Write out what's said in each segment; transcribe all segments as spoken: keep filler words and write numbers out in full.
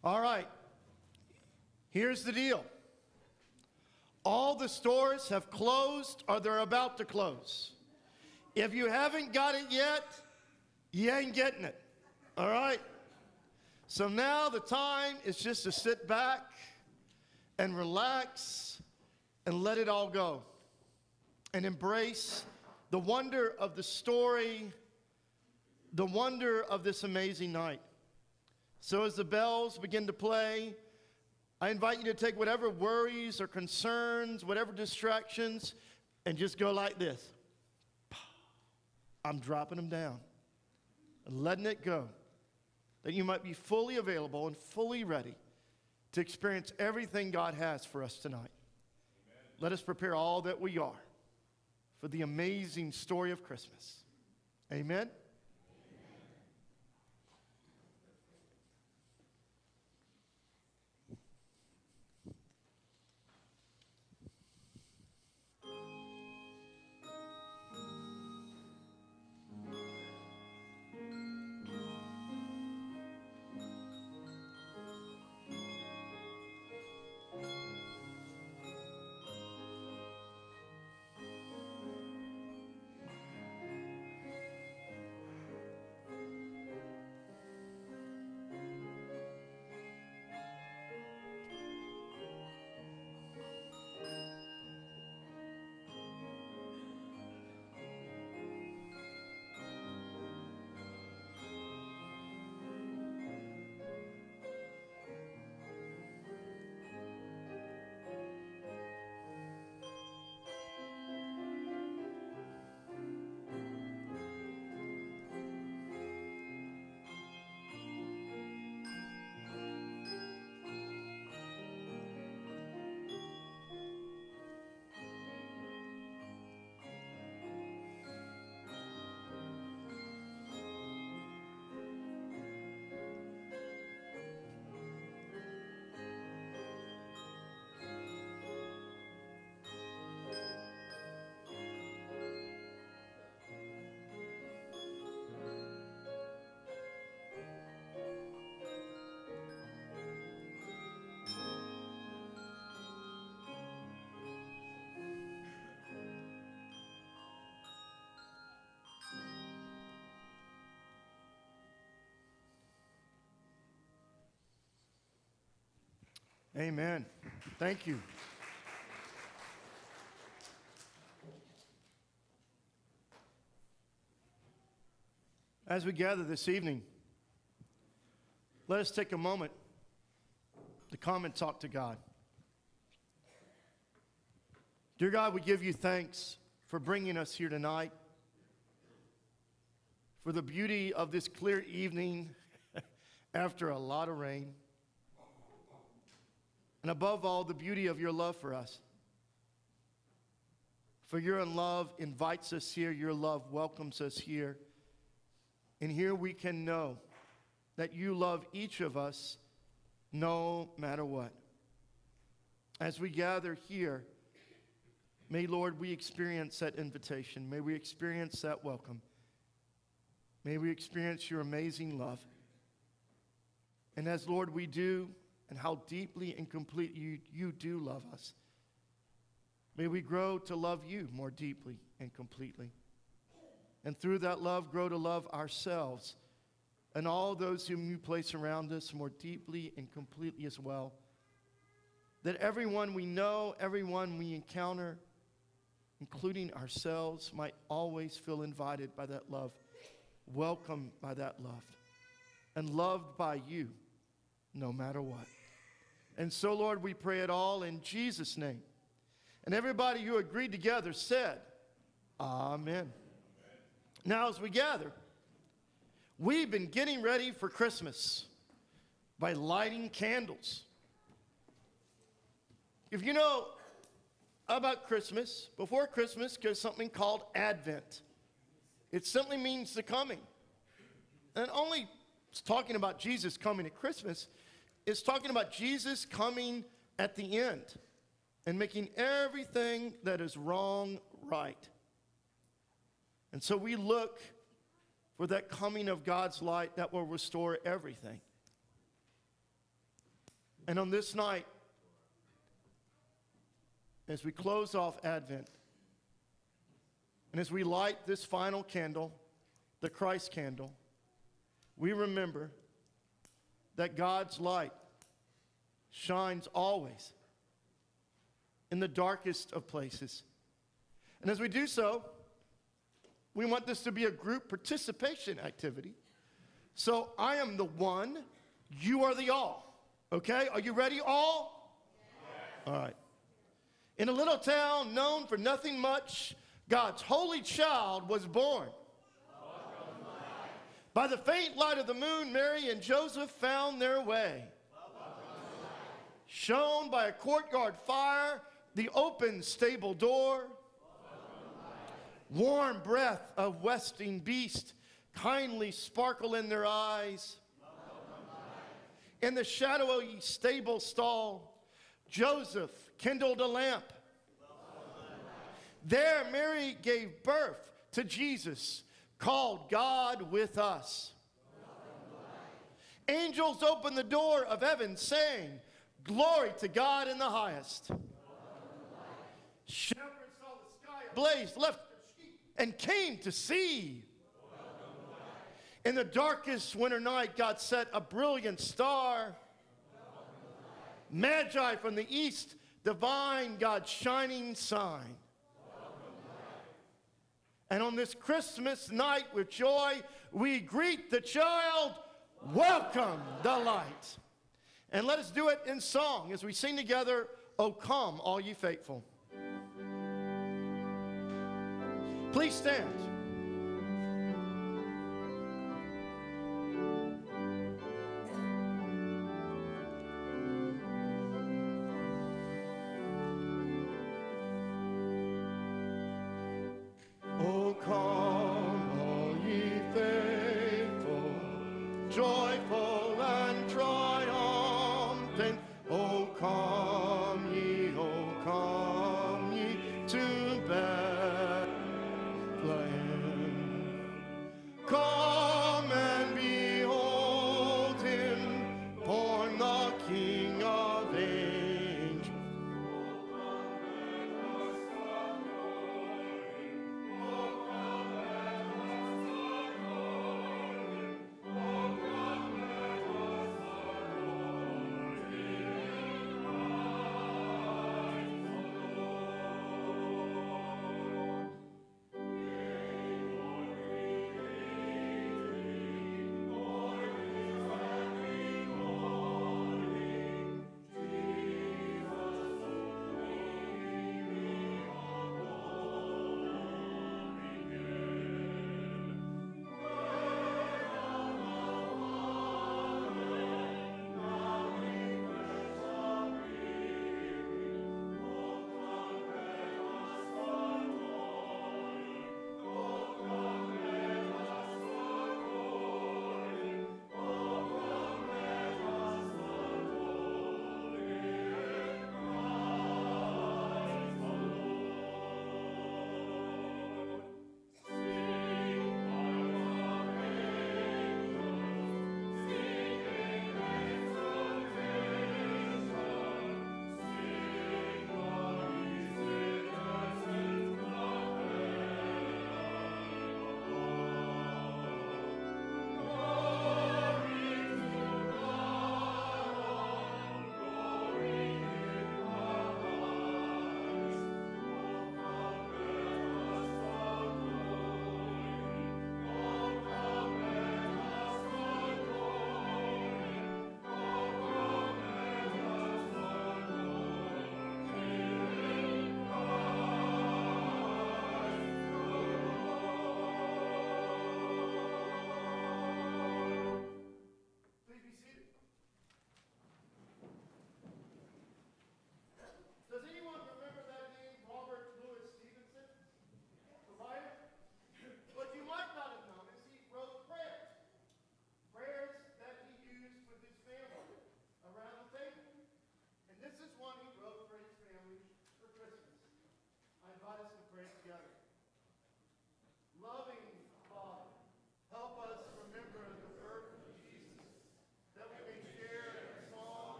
All right. Here's the deal. All the stores have closed or they're about to close. If you haven't got it yet, you ain't getting it. All right? So now the time is just to sit back and relax and let it all go and embrace the wonder of the story, the wonder of this amazing night. So as the bells begin to play, I invite you to take whatever worries or concerns, whatever distractions, and just go like this. I'm dropping them down and letting it go, that you might be fully available and fully ready to experience everything God has for us tonight. Amen. Let us prepare all that we are for the amazing story of Christmas. Amen. Amen. Thank you. As we gather this evening, let us take a moment to come and talk to God. Dear God, we give you thanks for bringing us here tonight, for the beauty of this clear evening after a lot of rain. And above all, the beauty of your love for us. For your love invites us here. Your love welcomes us here. And here we can know that you love each of us no matter what. As we gather here, may, Lord, we experience that invitation. May we experience that welcome. May we experience your amazing love. And as, Lord, we do, and how deeply and completely you, you do love us. May we grow to love you more deeply and completely. And through that love, grow to love ourselves and all those whom you place around us more deeply and completely as well. That everyone we know, everyone we encounter, including ourselves, might always feel invited by that love, welcomed by that love, and loved by you no matter what. And so, Lord, we pray it all in Jesus' name. And everybody who agreed together said, Amen. Amen. Now, as we gather, we've been getting ready for Christmas by lighting candles. If you know about Christmas, before Christmas there's something called Advent. It simply means the coming. And only it's talking about Jesus coming at Christmas. It's talking about Jesus coming at the end and making everything that is wrong right. And so we look for that coming of God's light that will restore everything. And on this night, as we close off Advent, and as we light this final candle, the Christ candle, we remember that God's light shines always in the darkest of places. And as we do so, we want this to be a group participation activity. So I am the one, you are the all. Okay? Are you ready, all? Yes. All right. In a little town known for nothing much, God's holy child was born. By the faint light of the moon, Mary and Joseph found their way. Shown by a courtyard fire, the open stable door. Warm breath of westing beast kindly sparkle in their eyes. In the shadowy stable stall, Joseph kindled a lamp. There Mary gave birth to Jesus, called God with us. Angels opened the door of heaven, saying, glory to God in the highest. Shepherds saw the sky ablaze, left their sheep, and came to see. In the darkest winter night, God set a brilliant star. Magi from the east, divine God's shining sign. And on this Christmas night with joy, we greet the child, welcome the light. And let us do it in song as we sing together, O come, all ye faithful. Please stand. O come, all ye faithful, joyful and triumphant. O come ye, O come ye to Bethlehem. Come and behold him, born the King of angels.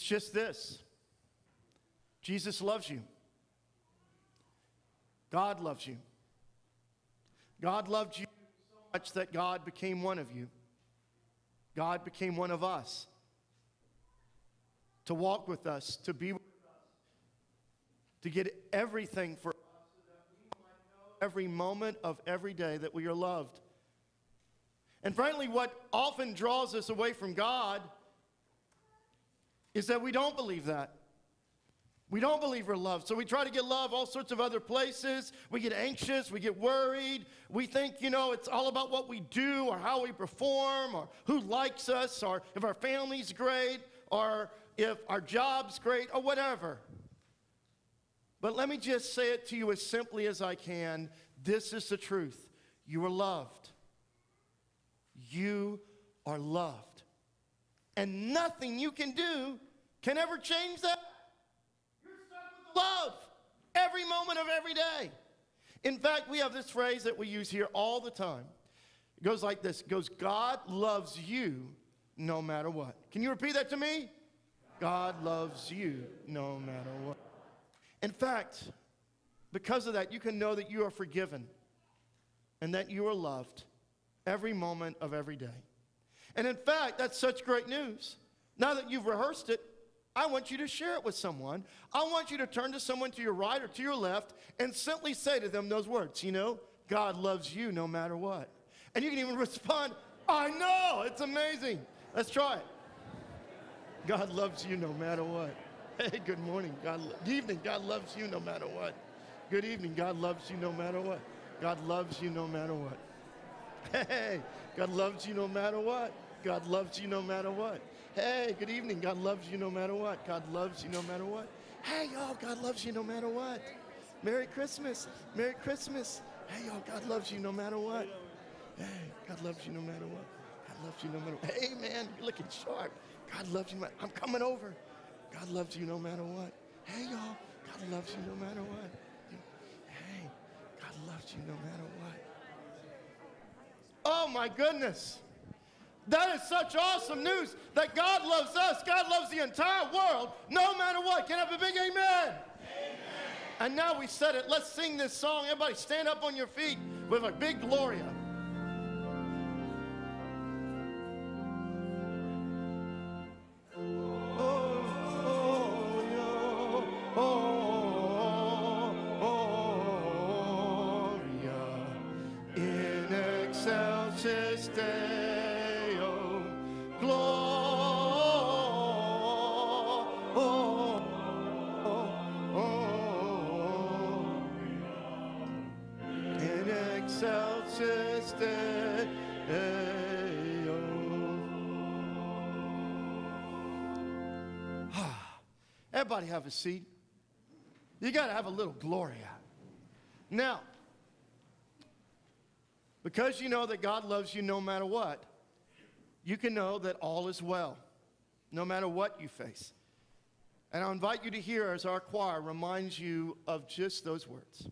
just this. Jesus loves you. God loves you. God loved you so much that God became one of you. God became one of us. To walk with us, to be with us, to get everything for us so that we might know every moment of every day that we are loved. And frankly, what often draws us away from God is that we don't believe that. We don't believe we're loved. So we try to get love all sorts of other places. We get anxious. We get worried. We think, you know, it's all about what we do or how we perform or who likes us or if our family's great or if our job's great or whatever. But let me just say it to you as simply as I can. This is the truth. You are loved. You are loved. And nothing you can do can ever change that. You're stuck with the love every moment of every day. In fact, we have this phrase that we use here all the time. It goes like this. It goes, God loves you no matter what. Can you repeat that to me? God loves you no matter what. In fact, because of that, you can know that you are forgiven and that you are loved every moment of every day. And in fact, that's such great news. Now that you've rehearsed it, I want you to share it with someone. I want you to turn to someone to your right or to your left and simply say to them those words, you know, God loves you no matter what. And you can even respond, I know, it's amazing. Let's try it. God loves you no matter what. Hey, good morning. God, good evening. God loves you no matter what. Good evening. God loves you no matter what. God loves you no matter what. Hey, God loves you no matter what. God loves you no matter what. Hey, good evening. God loves you no matter what. God loves you no matter what. Hey, y'all, God loves you no matter what. Merry Christmas. Merry Christmas. Hey, y'all, God loves you no matter what. Hey, God loves you no matter what. God loves you no matter what. Hey, man, you're looking sharp. God loves you. I'm coming over. God loves you no matter what. Hey, y'all. God loves you no matter what. Hey, God loves you no matter what. Oh, my goodness. That is such awesome news that God loves us. God loves the entire world no matter what. Can I have a big amen? Amen. And now we said it. Let's sing this song. Everybody stand up on your feet with a big Gloria. Everybody have a seat. You got to have a little Gloria. Now, because you know that God loves you no matter what, you can know that all is well, no matter what you face. And I'll invite you to hear as our choir reminds you of just those words.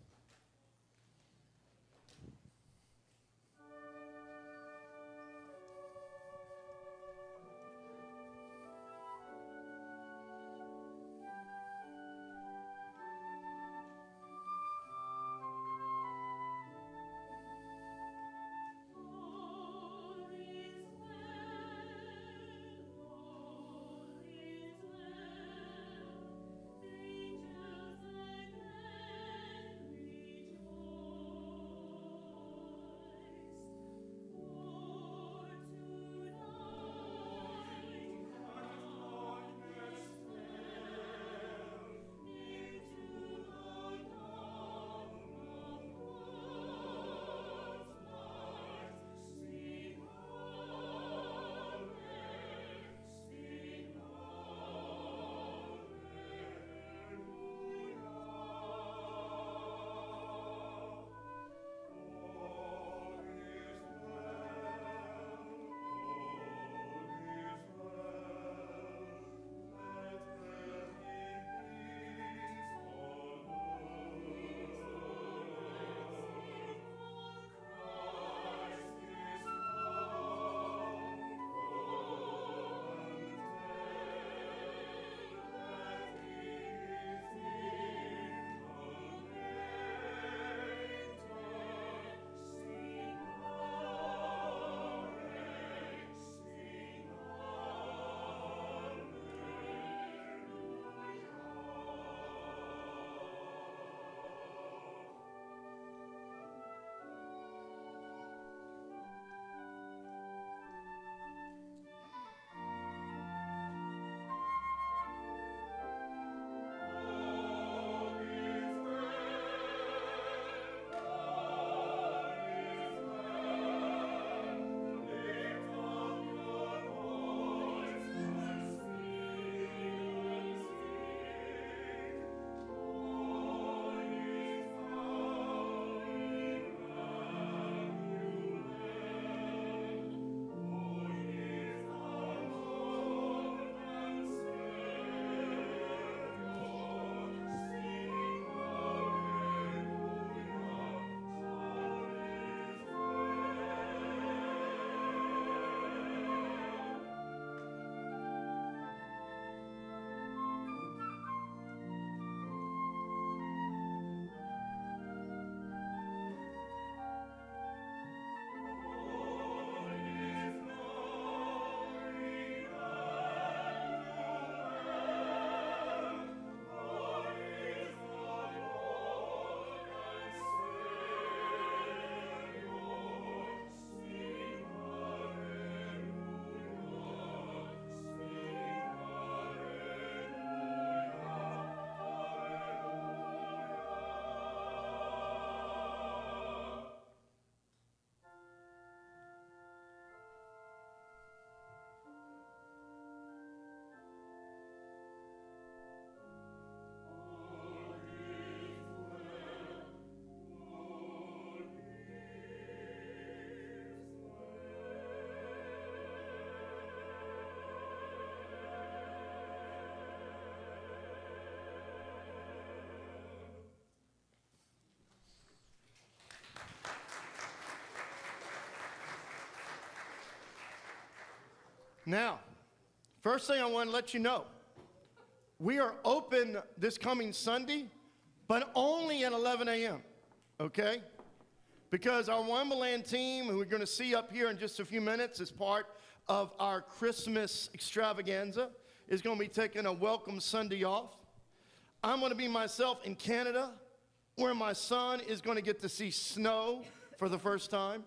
Now, first thing I want to let you know, we are open this coming Sunday, but only at eleven a m, okay? Because our Wonderland team, who we're going to see up here in just a few minutes as part of our Christmas extravaganza, is going to be taking a welcome Sunday off. I'm going to be myself in Canada, where my son is going to get to see snow for the first time.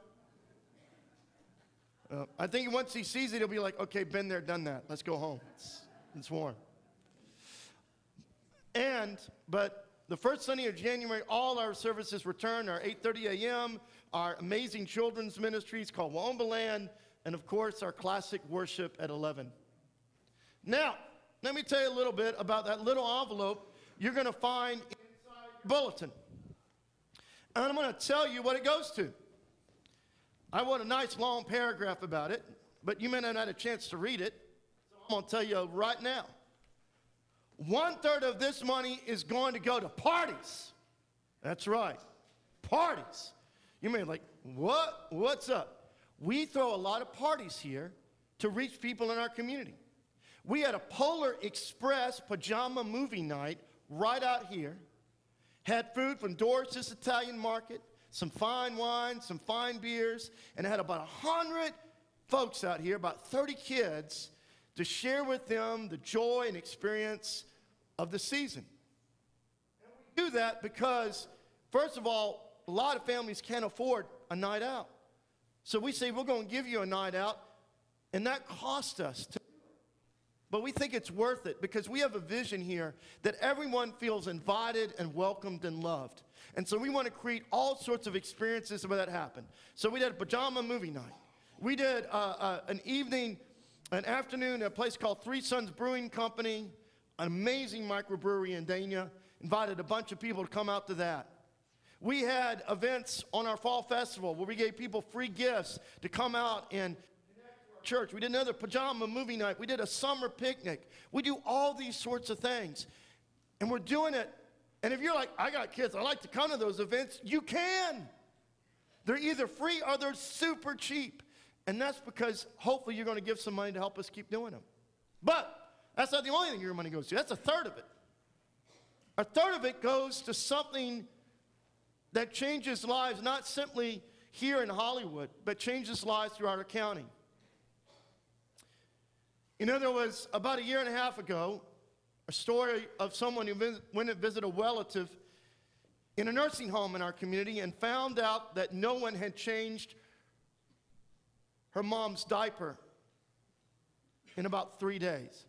Uh, I think once he sees it, he'll be like, okay, been there, done that. Let's go home. It's, it's warm. And, but the first Sunday of January, all our services return, our eight thirty a m, our amazing children's ministries called Wombaland, and of course, our classic worship at eleven. Now, let me tell you a little bit about that little envelope you're going to find inside your bulletin. And I'm going to tell you what it goes to. I wrote a nice long paragraph about it, but you may not have had a chance to read it, so I'm going to tell you right now. One third of this money is going to go to parties. That's right, parties. You may be like, what? What's up? We throw a lot of parties here to reach people in our community. We had a Polar Express pajama movie night right out here. Had food from Doris's Italian Market, some fine wine, some fine beers, and had about one hundred folks out here, about thirty kids, to share with them the joy and experience of the season. And we do that because, first of all, a lot of families can't afford a night out. So we say, we're going to give you a night out, and that costs us to. But we think it's worth it because we have a vision here that everyone feels invited and welcomed and loved. And so we want to create all sorts of experiences where that happened. So we did a pajama movie night. We did uh, uh, an evening, an afternoon at a place called Three Sons Brewing Company, an amazing microbrewery in Dania. Invited a bunch of people to come out to that. We had events on our fall festival where we gave people free gifts to come out and church. We did another pajama movie night. We did a summer picnic. We do all these sorts of things. And we're doing it. And if you're like, I got kids, I like to come to those events, you can. They're either free or they're super cheap. And that's because hopefully you're going to give some money to help us keep doing them. But that's not the only thing your money goes to. That's a third of it. A third of it goes to something that changes lives, not simply here in Hollywood, but changes lives throughout our county. You know, there was about a year and a half ago, a story of someone who vis- went to visit a relative in a nursing home in our community and found out that no one had changed her mom's diaper in about three days.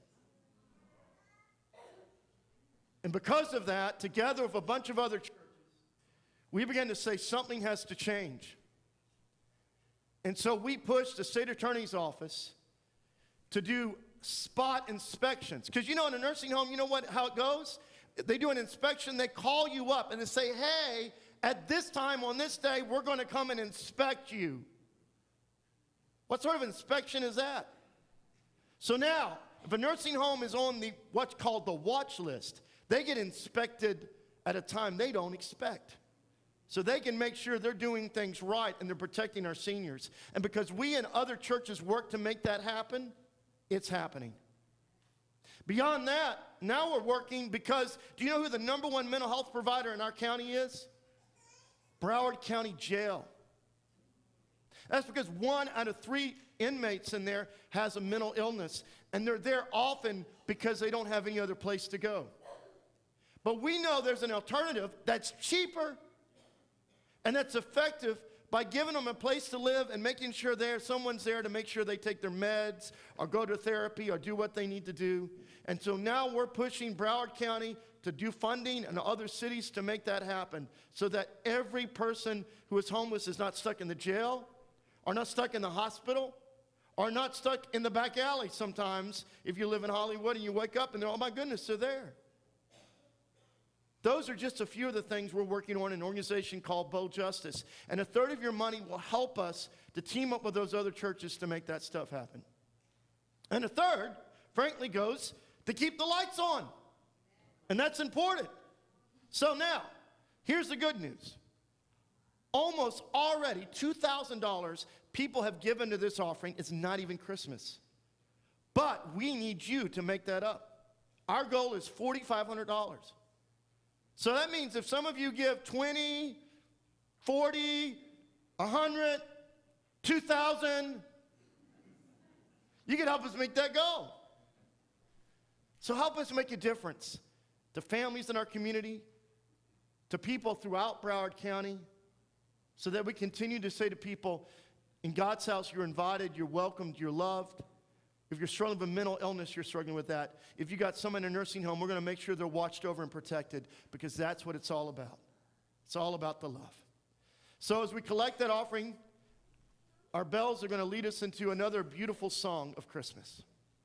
And because of that, together with a bunch of other churches, we began to say something has to change. And so we pushed the state attorney's office to do spot inspections. Because you know, in a nursing home, you know what, how it goes? They do an inspection, they call you up and they say, hey, at this time on this day, we're going to come and inspect you. What sort of inspection is that? So now, if a nursing home is on the what's called the watch list, they get inspected at a time they don't expect. So they can make sure they're doing things right and they're protecting our seniors. And because we and other churches work to make that happen, it's happening. Beyond that, now we're working because, do you know who the number one mental health provider in our county is? Broward County Jail. That's because one out of three inmates in there has a mental illness, and they're there often because they don't have any other place to go. But we know there's an alternative that's cheaper and that's effective by giving them a place to live and making sure there someone's there to make sure they take their meds or go to therapy or do what they need to do. And so now we're pushing Broward County to do funding and other cities to make that happen so that every person who is homeless is not stuck in the jail or not stuck in the hospital or not stuck in the back alley sometimes if you live in Hollywood and you wake up and they're, oh my goodness, they're there. Those are just a few of the things we're working on in an organization called Bold Justice. And a third of your money will help us to team up with those other churches to make that stuff happen. And a third, frankly, goes to keep the lights on. And that's important. So now, here's the good news. Almost already two thousand dollars people have given to this offering. It's not even Christmas. But we need you to make that up. Our goal is four thousand five hundred dollars. So that means if some of you give twenty, forty, one hundred, two thousand, you can help us make that goal. So help us make a difference to families in our community, to people throughout Broward County, so that we continue to say to people, in God's house, you're invited, you're welcomed, you're loved. If you're struggling with mental illness, you're struggling with that. If you got someone in a nursing home, we're going to make sure they're watched over and protected, because that's what it's all about. It's all about the love. So as we collect that offering, our bells are going to lead us into another beautiful song of Christmas.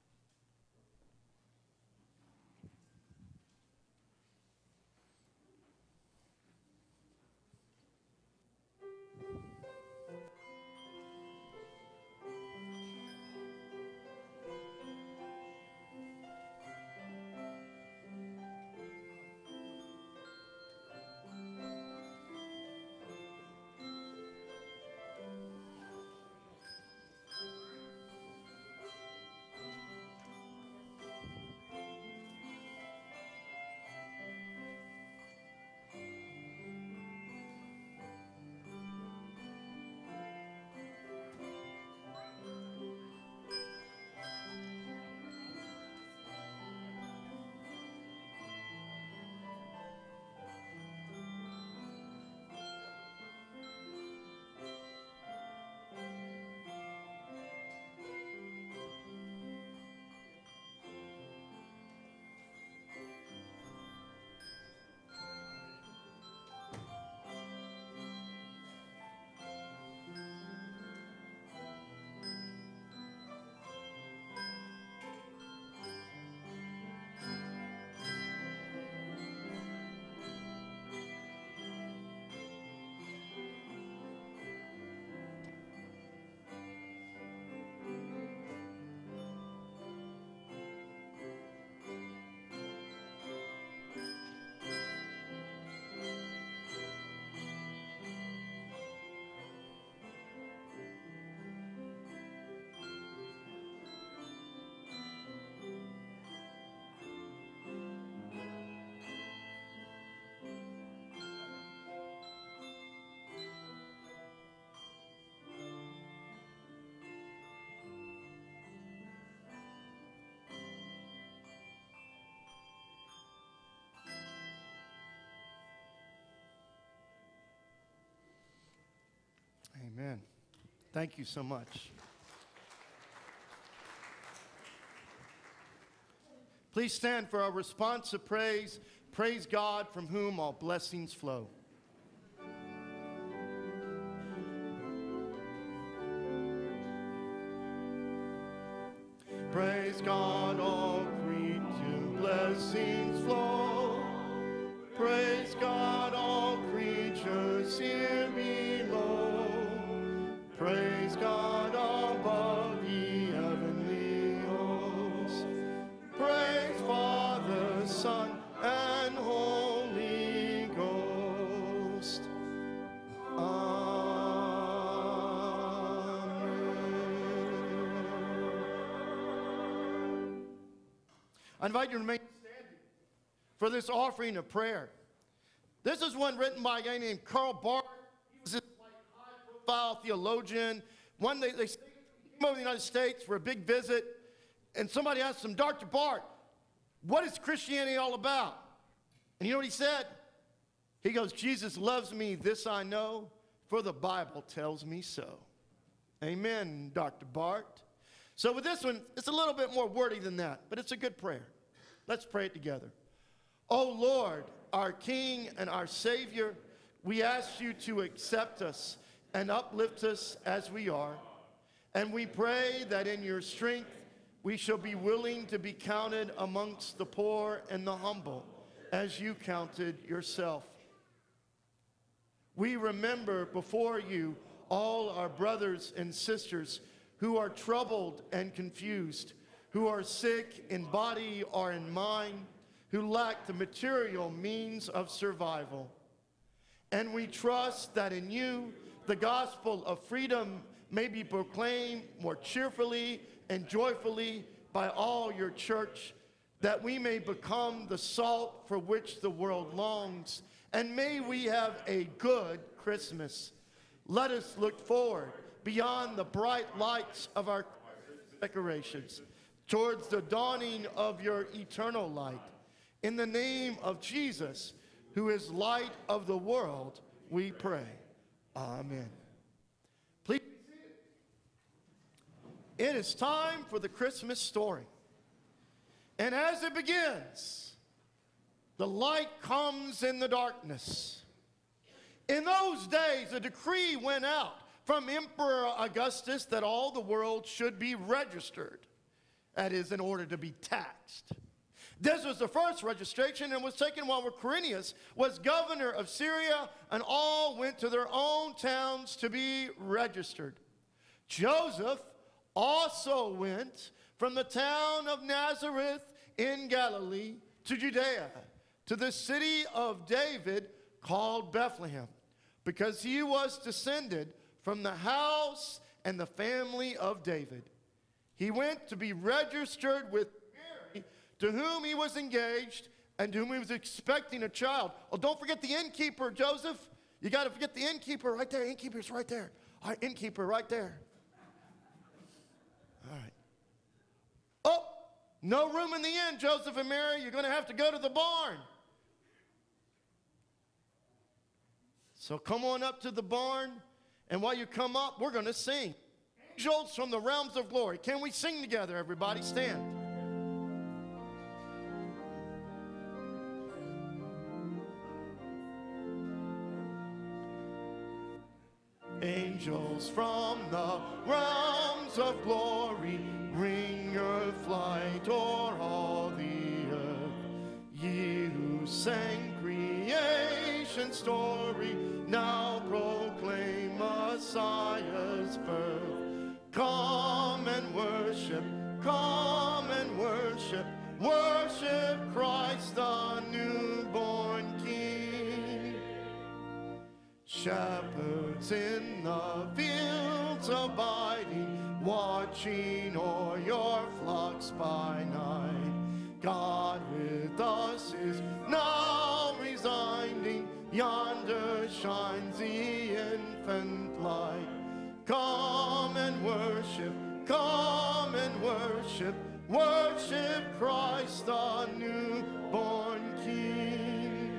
Amen. Thank you so much. Please stand for our response of praise. Praise God, from whom all blessings flow. Praise God, all creatures, blessings flow. Praise God, all creatures here below. Praise God above, ye heavenly hosts. Praise Father, Son, and Holy Ghost. Amen. I invite you to remain standing for this offering of prayer. This is one written by a guy named Carl Barth. He was this like high-profile theologian. One day they came over to the United States for a big visit, and somebody asked him, Doctor Barth, what is Christianity all about? And you know what he said? He goes, Jesus loves me, this I know, for the Bible tells me so. Amen, Doctor Barth. So with this one, it's a little bit more wordy than that, but it's a good prayer. Let's pray it together. Oh Lord, our King and our Savior, we ask you to accept us and uplift us as we are. And we pray that in your strength, we shall be willing to be counted amongst the poor and the humble, as you counted yourself. We remember before you all our brothers and sisters who are troubled and confused, who are sick in body or in mind, who lack the material means of survival. And we trust that in you, the gospel of freedom may be proclaimed more cheerfully and joyfully by all your church, that we may become the salt for which the world longs, and may we have a good Christmas. Let us look forward beyond the bright lights of our decorations towards the dawning of your eternal light. In the name of Jesus, who is light of the world, we pray. Amen. Please. It is time for the Christmas story. And as it begins, the light comes in the darkness. In those days, a decree went out from Emperor Augustus that all the world should be registered. That is, in order to be taxed. This was the first registration and was taken while Quirinius was governor of Syria, and all went to their own towns to be registered. Joseph also went from the town of Nazareth in Galilee to Judea, to the city of David called Bethlehem, because he was descended from the house and the family of David. He went to be registered with Mary, to whom he was engaged and to whom he was expecting a child. Oh, don't forget the innkeeper, Joseph. You got to forget the innkeeper right there. Innkeeper's right there. All right, innkeeper right there. All right. Oh, no room in the inn, Joseph and Mary. You're going to have to go to the barn. So come on up to the barn, and while you come up, we're going to sing. Angels from the realms of glory. Can we sing together, everybody? Stand. Angels from the realms of glory, ring your flight o'er all the earth. Ye who sang creation's story, now proclaim Messiah's birth. Come and worship, come and worship, worship Christ the newborn King. Shepherds in the fields abiding, watching o'er your flocks by night. God with us is now residing, yonder shines the infant light. Come and worship, come and worship, worship Christ the newborn King.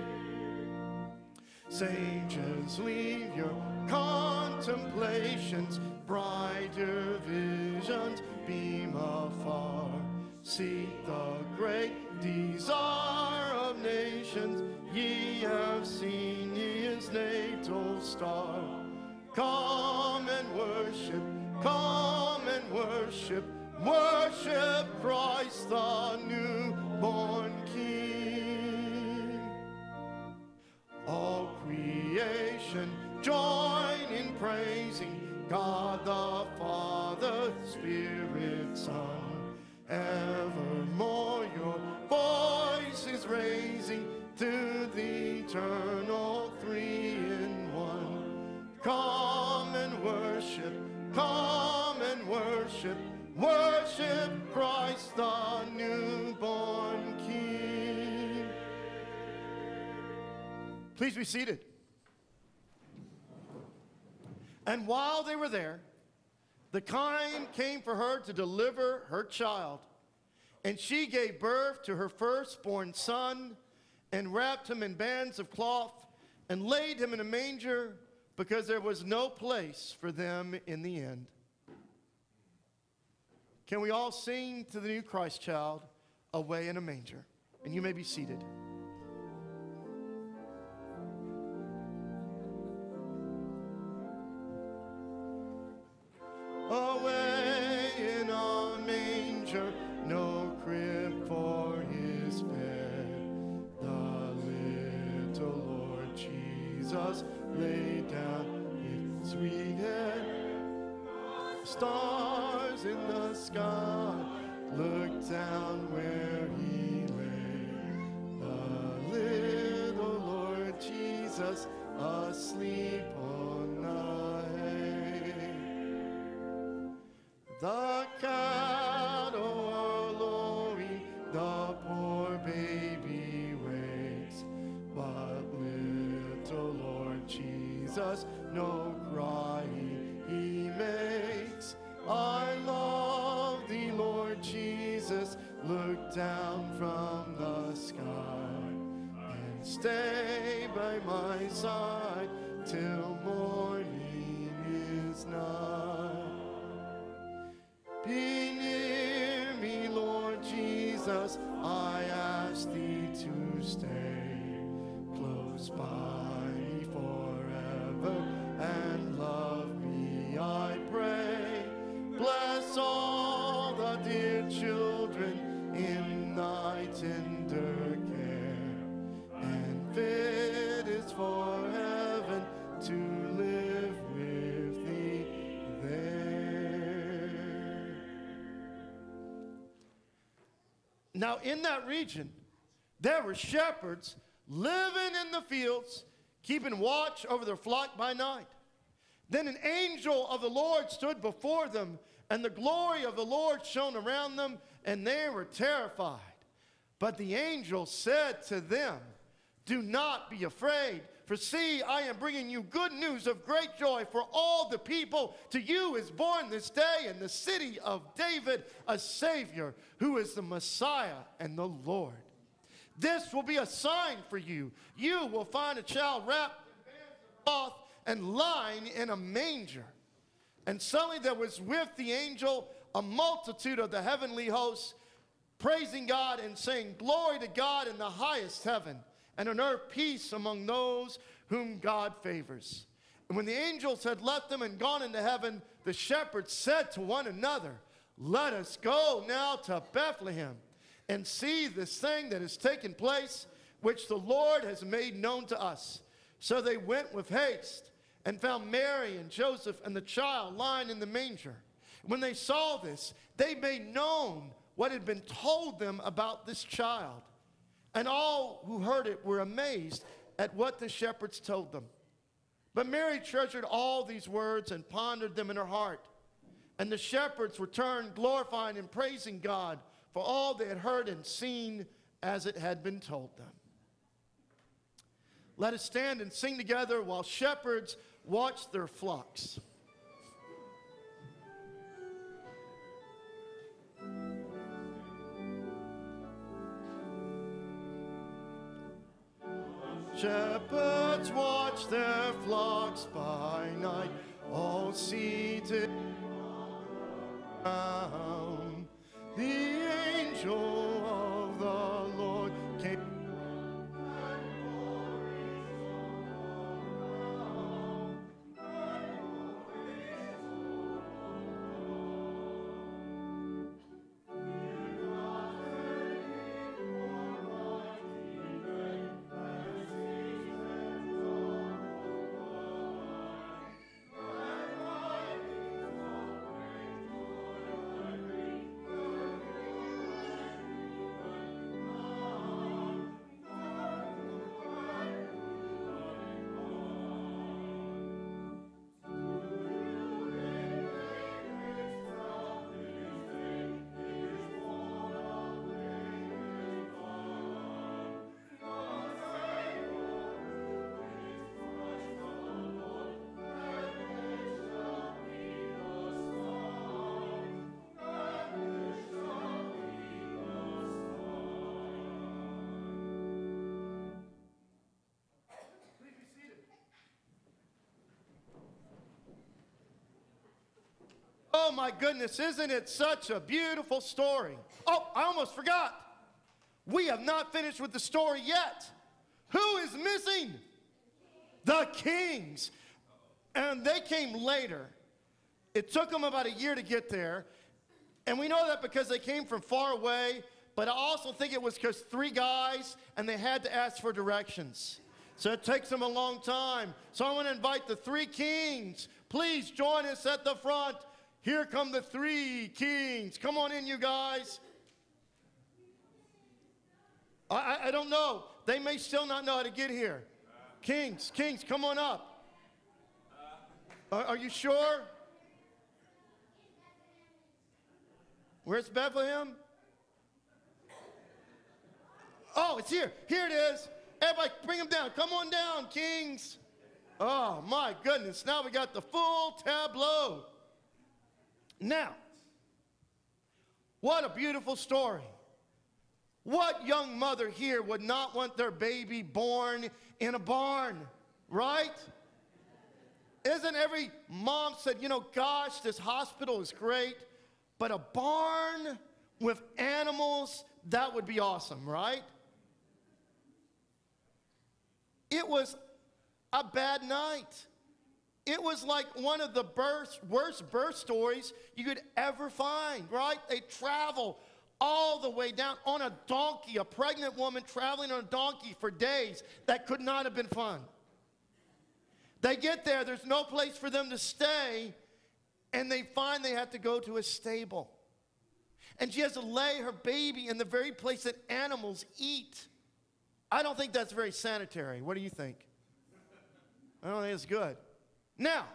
Sages, leave your contemplations, brighter visions beam afar. Seek the great desire of nations, ye have seen his natal star. Come and worship, come and worship, worship Christ the newborn King. All creation join in praising God the Father, Spirit, Son. Evermore your voice is raising to the eternal three in one. Come and worship, come and worship, worship Christ the newborn King. Please be seated. And while they were there, the time came for her to deliver her child. And she gave birth to her firstborn son, and wrapped him in bands of cloth, and laid him in a manger, because there was no place for them in the inn. Can we all sing to the new Christ child, Away in a Manger? And you may be seated. Away in a manger, no crib for his bed, the little Lord Jesus lay down his sweet head. Stars in the sky look down where he lay. The little Lord Jesus asleep on the hay. The cattle crying he makes. I love thee, Lord Jesus. Look down from the sky and stay by my side till morning is nigh. Be near me, Lord Jesus, I ask thee to stay close by me forever and love me, I pray. Bless all the dear children in thy tender care, and fit is for heaven to live with thee there. Now in that region, there were shepherds living in the fields, keeping watch over their flock by night. Then an angel of the Lord stood before them, and the glory of the Lord shone around them, and they were terrified. But the angel said to them, do not be afraid, for see, I am bringing you good news of great joy for all the people. To you is born this day in the city of David a Savior, who is the Messiah and the Lord. This will be a sign for you. You will find a child wrapped in bands of cloth and lying in a manger. And suddenly there was with the angel a multitude of the heavenly hosts, praising God and saying, glory to God in the highest heaven, and on earth peace among those whom God favors. And when the angels had left them and gone into heaven, the shepherds said to one another, let us go now to Bethlehem and see this thing that has taken place, which the Lord has made known to us. So they went with haste and found Mary and Joseph and the child lying in the manger. When they saw this, they made known what had been told them about this child. And all who heard it were amazed at what the shepherds told them. But Mary treasured all these words and pondered them in her heart. And the shepherds returned, glorifying and praising God for all they had heard and seen as it had been told them. Let us stand and sing together while shepherds watch their flocks. Shepherds watch their flocks by night, all seated around. The angel of the Lord came. Oh my goodness, isn't it such a beautiful story? Oh, I almost forgot. We have not finished with the story yet. Who is missing? The kings. And they came later. It took them about a year to get there. And we know that because they came from far away, but I also think it was because three guys and they had to ask for directions. So it takes them a long time. So I want to invite the three kings. Please join us at the front. Here come the three kings. Come on in, you guys. I, I, I don't know. They may still not know how to get here. Kings, kings, come on up. Are, are you sure? Where's Bethlehem? Oh, it's here. Here it is. Everybody, bring them down. Come on down, kings. Oh, my goodness. Now we got the full tableau. Now, what a beautiful story. What young mother here would not want their baby born in a barn, right? Isn't every mom said, you know, gosh, this hospital is great, but a barn with animals, that would be awesome, right? It was a bad night. It was like one of the birth, worst birth stories you could ever find, right? They travel all the way down on a donkey, a pregnant woman traveling on a donkey for days. That could not have been fun. They get there, there's no place for them to stay, and they find they have to go to a stable. And she has to lay her baby in the very place that animals eat. I don't think that's very sanitary. What do you think? I don't think it's good. Now,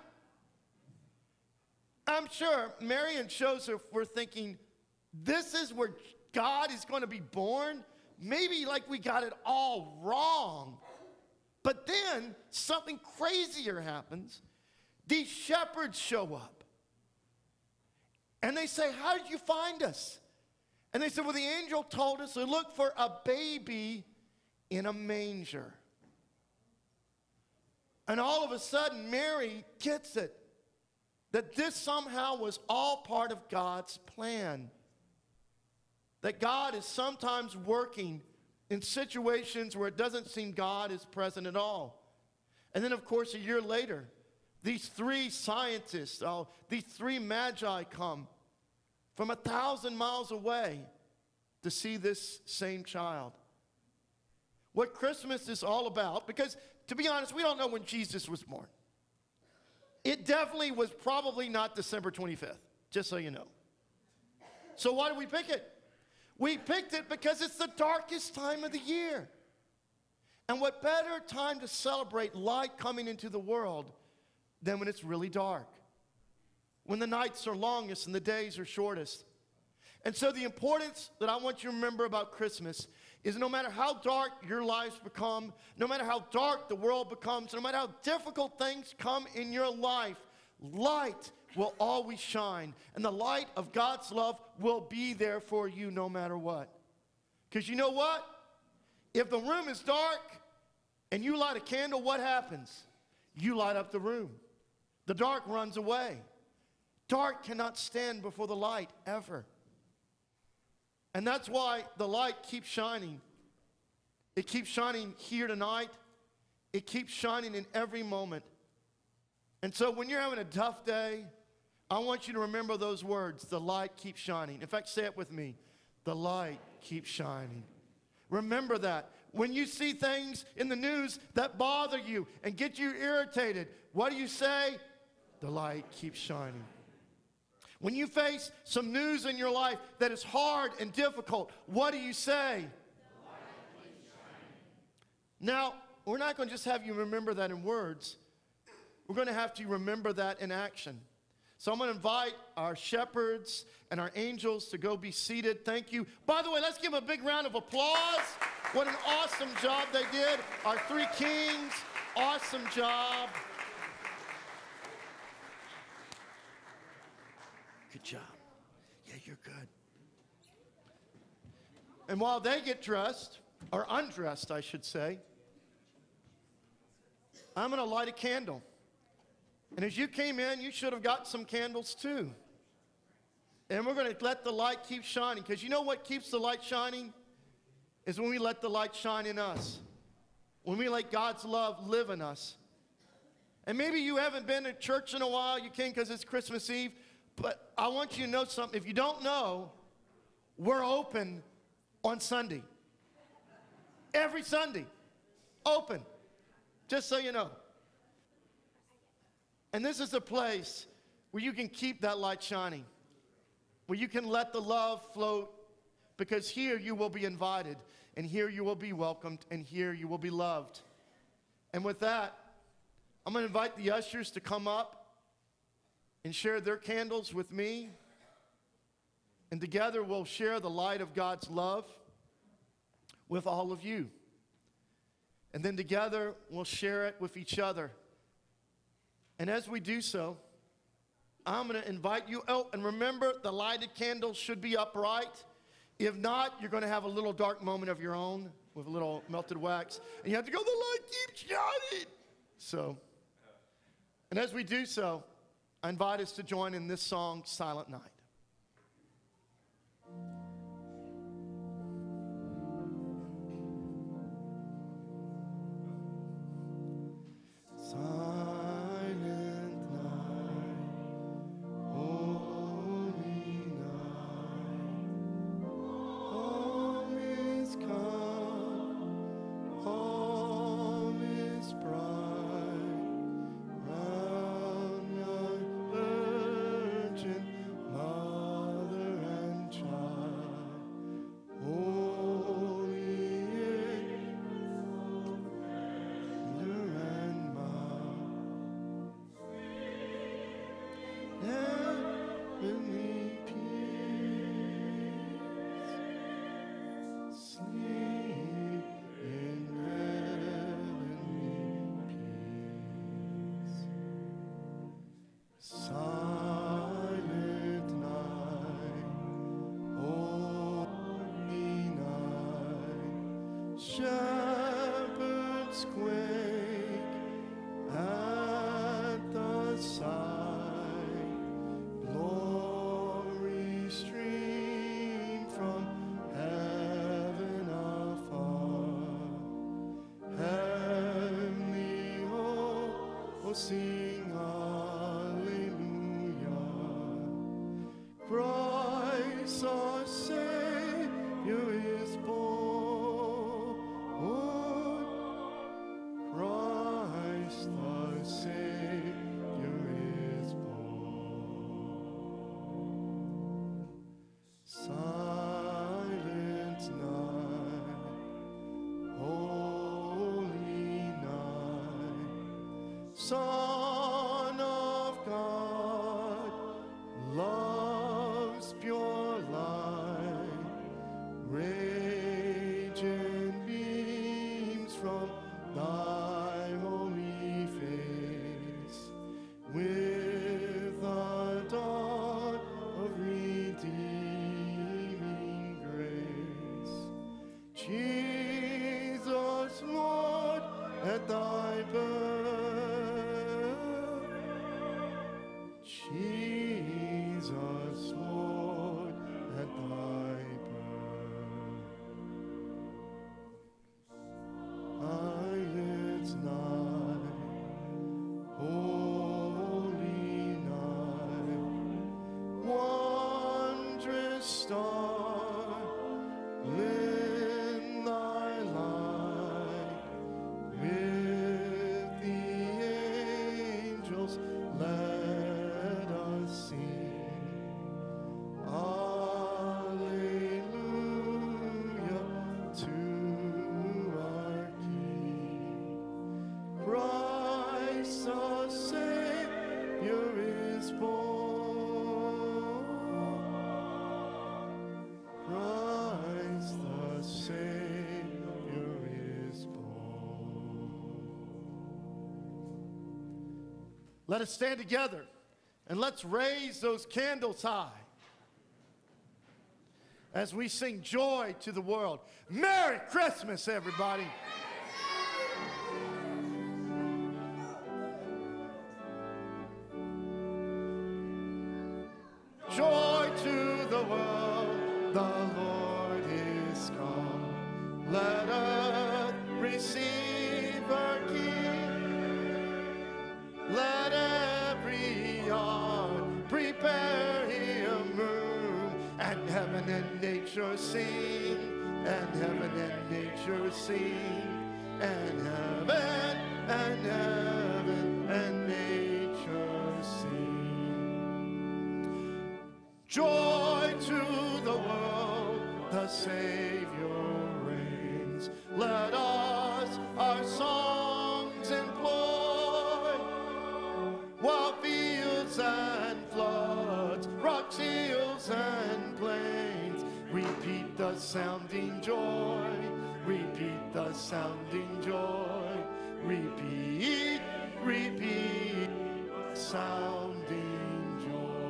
I'm sure Mary and Joseph were thinking, this is where God is going to be born? Maybe like we got it all wrong. But then something crazier happens. These shepherds show up. And they say, how did you find us? And they said, well, the angel told us to look for a baby in a manger. And all of a sudden, Mary gets it, that this somehow was all part of God's plan. That God is sometimes working in situations where it doesn't seem God is present at all. And then, of course, a year later, these three scientists, oh, these three magi come from a thousand miles away to see this same child. What Christmas is all about, because to be honest, we don't know when Jesus was born. It definitely was probably not December twenty-fifth, just so you know. So why did we pick it? We picked it because it's the darkest time of the year. And what better time to celebrate light coming into the world than when it's really dark, when the nights are longest and the days are shortest. And so the importance that I want you to remember about Christmas is no matter how dark your lives become, no matter how dark the world becomes, no matter how difficult things come in your life, light will always shine. And the light of God's love will be there for you no matter what. Because you know what? If the room is dark and you light a candle, what happens? You light up the room. The dark runs away. Dark cannot stand before the light ever. And that's why the light keeps shining. It keeps shining here tonight. It keeps shining in every moment. And so when you're having a tough day, I want you to remember those words, the light keeps shining. In fact, say it with me, the light keeps shining. Remember that. When you see things in the news that bother you and get you irritated, what do you say? The light keeps shining. When you face some news in your life that is hard and difficult, what do you say? The light keeps shining. Now, we're not going to just have you remember that in words. We're going to have to remember that in action. So I'm going to invite our shepherds and our angels to go be seated. Thank you. By the way, let's give them a big round of applause. What an awesome job they did. Our three kings, awesome job. Good job. Yeah, you're good. And while they get dressed, or undressed, I should say, I'm going to light a candle. And as you came in, you should have got some candles too. And we're going to let the light keep shining. Because you know what keeps the light shining? Is when we let the light shine in us. When we let God's love live in us. And maybe you haven't been to church in a while. You came because it's Christmas Eve. But I want you to know something. If you don't know, we're open on Sunday. Every Sunday. Open. Just so you know. And this is a place where you can keep that light shining. Where you can let the love float. Because here you will be invited. And here you will be welcomed. And here you will be loved. And with that, I'm going to invite the ushers to come up and share their candles with me. And together we'll share the light of God's love with all of you. And then together we'll share it with each other And as we do so, I'm going to invite you. Oh, and remember, the lighted candles should be upright. If not, you're going to have a little dark moment of your own with a little melted wax. And you have to go, the light keeps shining. So, and as we do so, I invite us to join in this song, Silent Night. Shepherds quake at the sight, glory stream from heaven afar, heavenly hosts sing hallelujah, Christ our Savior is born. Son of God, love's pure light, radiant beams from thy holy face, with the dawn of redeeming grace. Jesus, Lord, at thy birth, Jesus, Lord, at thy birth, eyelids night, holy night, wondrous star, lend thy light, with the angels let us sing. Alleluia to our King. Christ our Savior is born. Christ the Savior is born. Let us stand together and let's raise those candles high as we sing joy to the world. Merry Christmas, everybody. Joy to the world, the Lord is come. Let us receive our King. Let every heart prepare him room, and heaven and nature sing, and heaven and nature sing, and heaven and heaven and nature sing. Joy to the world, the Savior reigns. Let us our songs employ, while fields and floods, rocks, hills, and plains repeat the sounding joy, repeat the sounding joy, repeat, repeat resounding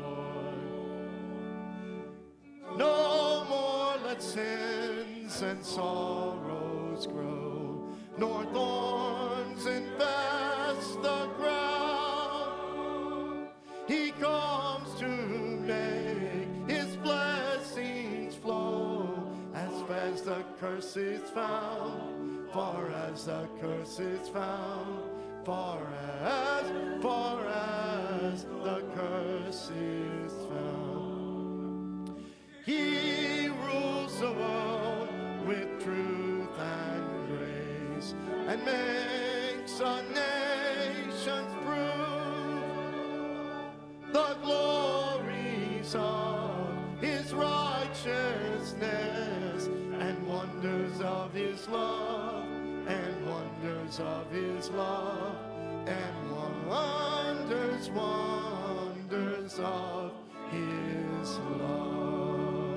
joy. No more let sins and sorrows grow, nor thorns infest the ground. He comes to make his blessings flow, as far as the curse is found, far as the curse is found, far as, far as the curse is found. He rules the world with truth and grace, and makes our nations prove the glories of his righteousness, and wonders of his love, and wonders of his love, and wonders, wonders of his love.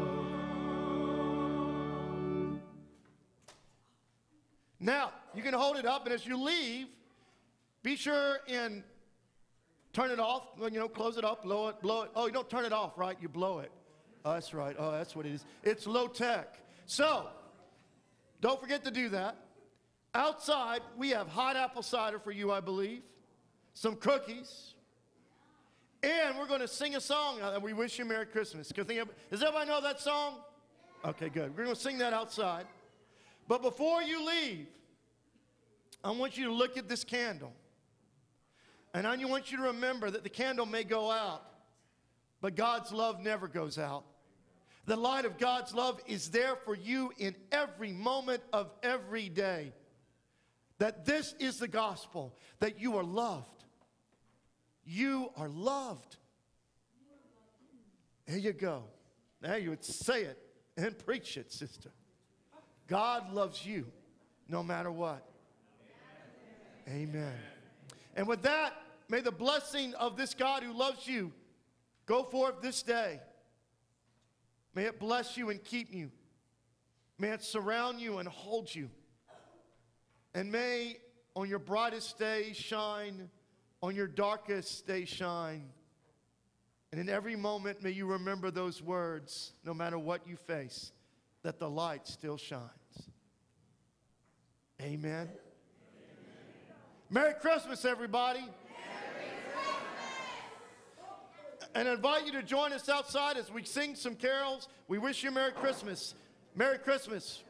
Now, you can hold it up, and as you leave, be sure and turn it off. You know, close it up, blow it, blow it. Oh, you don't turn it off, right? You blow it. Oh, that's right. Oh, that's what it is. It's low tech. So, don't forget to do that. Outside, we have hot apple cider for you, I believe, some cookies, and we're going to sing a song. We wish you Merry Christmas. Does everybody know that song? Okay, good. We're going to sing that outside. But before you leave, I want you to look at this candle. And I want you to remember that the candle may go out, but God's love never goes out. The light of God's love is there for you in every moment of every day. That this is the gospel, that you are loved. You are loved. There you go. Now you would say it and preach it, sister. God loves you no matter what. Amen. Amen. And with that, may the blessing of this God who loves you go forth this day. May it bless you and keep you. May it surround you and hold you. And may on your brightest day shine, on your darkest day shine. And in every moment may you remember those words, no matter what you face, that the light still shines. Amen. Amen. Merry Christmas, everybody. Merry Christmas. And I invite you to join us outside as we sing some carols. We wish you Merry Christmas. Merry Christmas.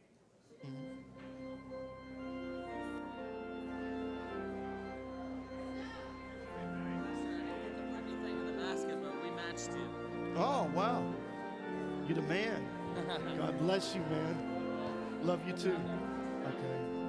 Oh, wow. You're the man. God bless you, man. Love you too. Okay.